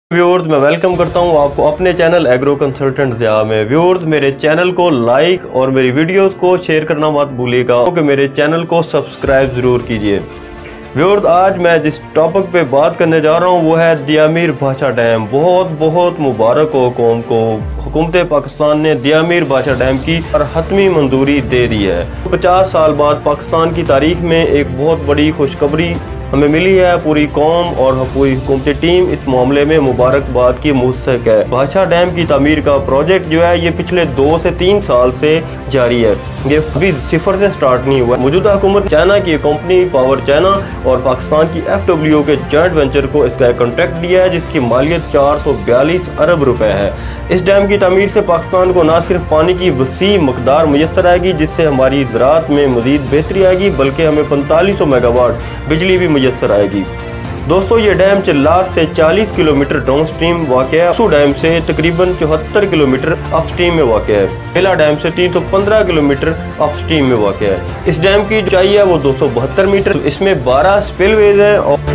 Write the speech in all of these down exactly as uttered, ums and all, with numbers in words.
Viewers मैं welcome करता हूं आपको अपने चैनल एग्रो कंसल्टेंट ज़िया में। व्यूअर्स मेरे चैनल को लाइक और मेरी वीडियोस को शेयर करना मत भूलिएगा कि मेरे चैनल को सब्सक्राइब ज़रूर कीजिए। व्यूअर्स आज मैं जिस टॉपिक पे बात करने जा रहा हूं वो है दियामीर भाषा डैम। बहुत बहुत मुबारक हो कौम को, हुकूमत पाकिस्तान ने दियामीर भाषा डैम की और हतमी मंजूरी दे दी है। पचास साल बाद पाकिस्तान की तारीख में एक बहुत बड़ी खुशखबरी हमें मिली है। पूरी कौम और पूरी हुकूमती टीम इस मामले में मुबारकबाद की मुस्तहिक है। भाषा डैम की तामीर का प्रोजेक्ट जो है ये पिछले दो से तीन साल से जारी है, ये अभी सिफर से स्टार्ट नहीं हुआ। मौजूदा हुकूमत चाइना की कंपनी पावर चाइना और पाकिस्तान की एफ डब्ल्यू के जॉइंट वेंचर को इसका कॉन्ट्रैक्ट दिया है जिसकी मालियत चार सौ बयालीस अरब रुपए है। इस डैम की तामीर से पाकिस्तान को न सिर्फ पानी की वसी मकदार मुयसर आएगी जिससे हमारी ज़राअत में मज़ीद बेहतरी आएगी, बल्कि हमें पैंतालीस सौ मेगावाट बिजली भी मुयसर आएगी। दोस्तों ये डैम चिल्लास से चालीस किलोमीटर डाउन स्ट्रीम वाक़ है। सू डैम से तकरीबन चौहत्तर किलोमीटर अप स्ट्रीम में वाक़ है। बेला डैम से तीन सौ पंद्रह किलोमीटर अप स्ट्रीम में वाक़ है। इस डैम की ऊंचाई है वो दो सौ बहत्तर मीटर। इसमें बारह स्पिलवेज है और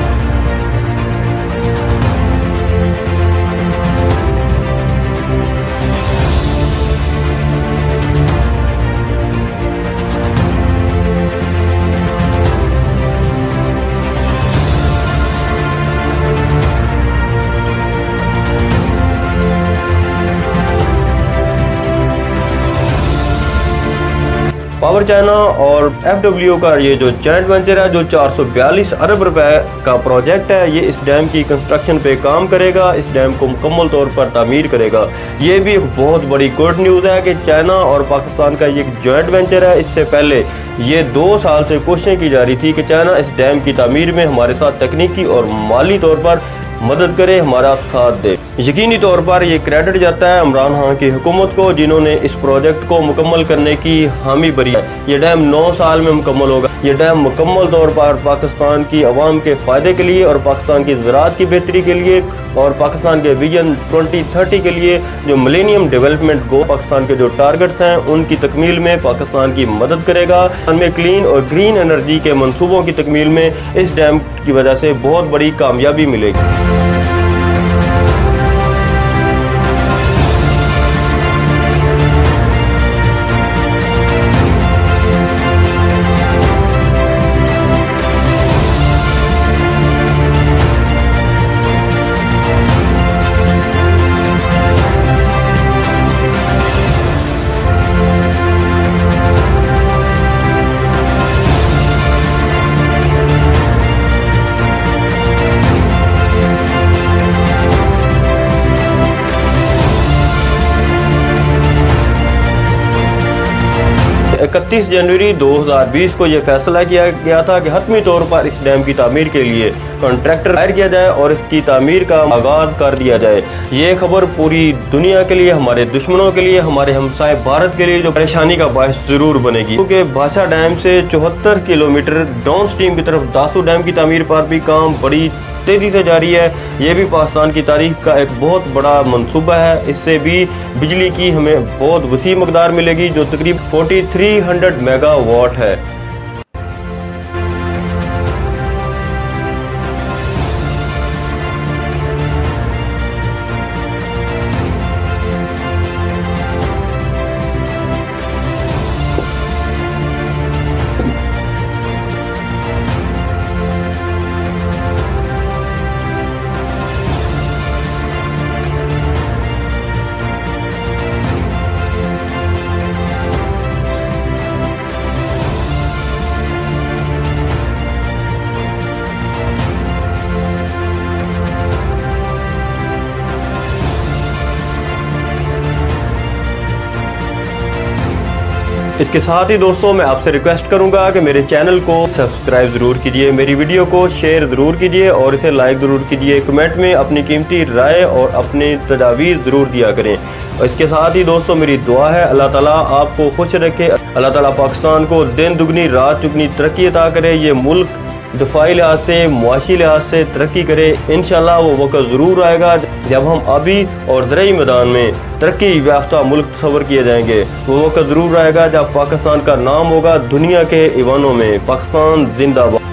पावर चाइना और एफ डब्ल्यू का ये जो जॉइंट वेंचर है जो चार सौ बयालीस अरब रुपए का प्रोजेक्ट है, ये इस डैम की कंस्ट्रक्शन पे काम करेगा, इस डैम को मुकम्मल तौर पर तामीर करेगा। ये भी एक बहुत बड़ी गुड न्यूज़ है कि चाइना और पाकिस्तान का ये जॉइंट वेंचर है। इससे पहले ये दो साल से कोशिशें की जा रही थी कि चाइना इस डैम की तामीर में हमारे साथ तकनीकी और माली तौर पर मदद करे, हमारा साथ दे। यकीनी तौर पर यह क्रेडिट जाता है इमरान खान की हुकूमत को जिन्होंने इस प्रोजेक्ट को मुकम्मल करने की हामी भरी है। ये डैम नौ साल में मुकम्मल होगा। ये डैम मुकम्मल तौर पर पाकिस्तान की आवाम के फ़ायदे के लिए और पाकिस्तान की ज़राअत की बेहतरी के लिए और पाकिस्तान के विजन ट्वेंटी थर्टी के लिए जो मिलेनियम डेवलपमेंट गोल पाकिस्तान के जो टारगेट्स हैं उनकी तकमील में पाकिस्तान की मदद करेगा। हमें क्लीन और ग्रीन एनर्जी के मंसूबों की तकमील में इस डैम की वजह से बहुत बड़ी कामयाबी मिलेगी। इकतीस जनवरी दो हज़ार बीस को यह फैसला किया गया था कि हतमी तौर पर इस डैम की तामीर के लिए कॉन्ट्रैक्टर हायर किया जाए और इसकी तामीर का आगाज कर दिया जाए। ये खबर पूरी दुनिया के लिए, हमारे दुश्मनों के लिए, हमारे हमसाए भारत के लिए जो परेशानी का बायस जरूर बनेगी, क्योंकि भाषा डैम से चौहत्तर किलोमीटर डाउन स्ट्रीम की तरफ दासू डैम की तामीर पर भी काम बड़ी तेजी से जारी है। ये भी पाकिस्तान की तारीख का एक बहुत बड़ा मंसूबा है। इससे भी बिजली की हमें बहुत वसी मकदार मिलेगी जो तकरीबन फोर्टी थ्री हंड्रेड मेगावाट है। इसके साथ ही दोस्तों मैं आपसे रिक्वेस्ट करूंगा कि मेरे चैनल को सब्सक्राइब ज़रूर कीजिए, मेरी वीडियो को शेयर ज़रूर कीजिए और इसे लाइक ज़रूर कीजिए। कमेंट में अपनी कीमती राय और अपनी तजावीज़ ज़रूर दिया करें। और इसके साथ ही दोस्तों मेरी दुआ है अल्लाह ताला आपको खुश रखे, अल्लाह ताला पाकिस्तान को दिन दुगनी रात चुगनी तरक्की अता करे, ये मुल्क दफाई लिहाज से मुआशी लिहाज से तरक्की करे। इंशाल्लाह वो वक्त ज़रूर आएगा जब हम अभी और ज़राई मैदान में तरक्की याफ्ता मुल्क तस्वर किए जाएंगे। वो वक्त ज़रूर आएगा जब पाकिस्तान का नाम होगा दुनिया के ईवानों में। पाकिस्तान जिंदाबाद।